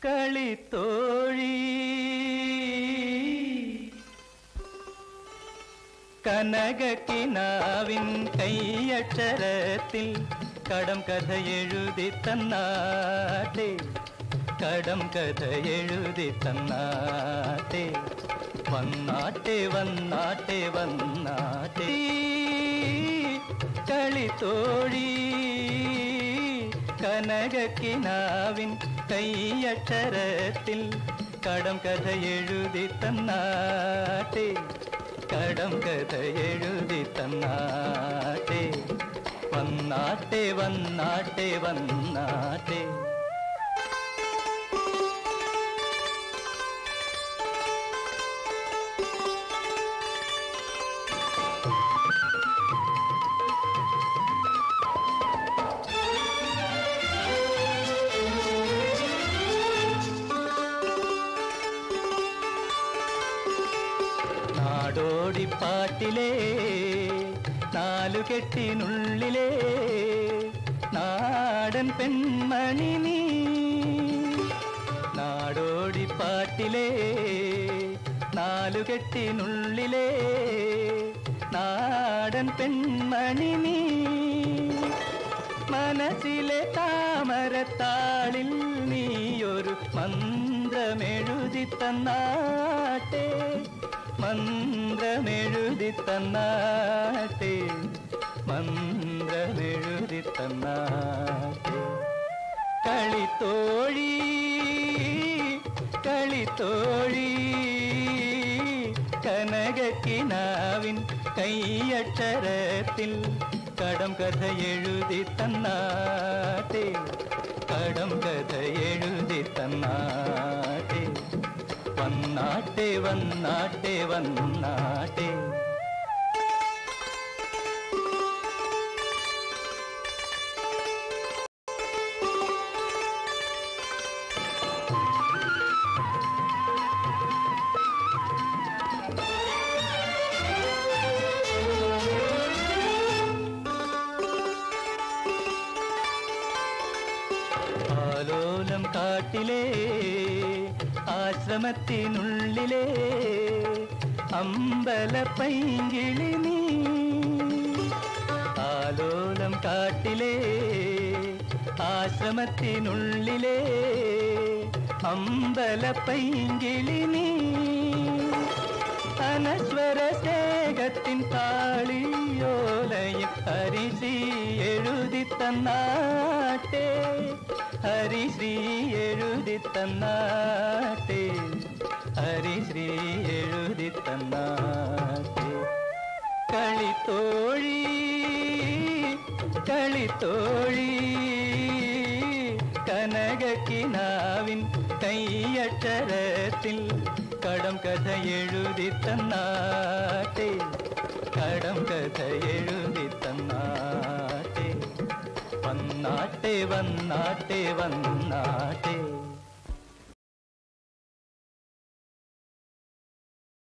കളിത്തോഴി കനകക്കിനാവിൻ കൈയക്ഷരത്തിൽ കടം കഥ എഴുതി തന്നാട്ടെ, കടം കഥ എഴുതി തന്നാട്ടെ. വന്നാട്ടെ വന്നാട്ടെ വന്നാട്ടെ കളിത്തോഴി കനകക്കിനാവിൻ കൈയക്ഷരത്തിൽ കടം കഥ എഴുതി തന്നാട്ടെ, കടം കഥ എഴുതി തന്നാട്ടെ. വന്നാട്ടെ വന്നാട്ടെ വന്നാട്ടെ. നാടോടിപ്പാട്ടിലെ നാലുകെട്ടിനുള്ളിലെ നാടൻ പെൺമണി നീ, നാടോടിപ്പാട്ടിലെ നാലുകെട്ടിനുള്ളിലെ നാടൻ പെൺമണി നീ. മനസ്സിലെ താമരത്താളിൽ നീയൊരു മന്ത്രമെഴുതി തന്നാട്ടെ, മന്ത്രമെഴുതി തന്നാട്ടെ, മന്ത്രമെഴുതി തന്നാട്ടെ. കളിത്തോഴി കളിത്തോഴി കനകക്കിനാവിൻ കൈയക്ഷരത്തിൽ കടം കഥ എഴുതി തന്നാട്ടെ, കടം കഥ എഴുതി തന്നാട്ടെ. വന്നാട്ടെ വന്നാട്ടെ വന്നാട്ടെ. ആലോലം കാട്ടിലെ ആശ്രമത്തിനുള്ളിലെ അമ്പലപ്പൈങ്കിളി നീ, ആലോലം കാട്ടിലെ ആശ്രമത്തിനുള്ളിലെ അമ്പലപ്പൈങ്കിളി നീ. അനശ്വര സ്നേഹത്തിൻ താളിയോലയിൽ ഹരിശ്രീ എഴുതി തന്നാട്ടെ, ഹരിശ്രീ എഴുതി തന്നാട്ടെ, ഹരിശ്രീ എഴുതി തന്നാട്ടെ. കളിത്തോഴി കളിത്തോഴി കനകക്കിനാവിൻ കൈയക്ഷരത്തിൽ കടം കഥ എഴുതി തന്നാട്ടെ, കടം കഥ എഴുതി തന്നാട്ടെ. വന്നാട്ടെ വന്നാട്ടെ വന്നാട്ടെ.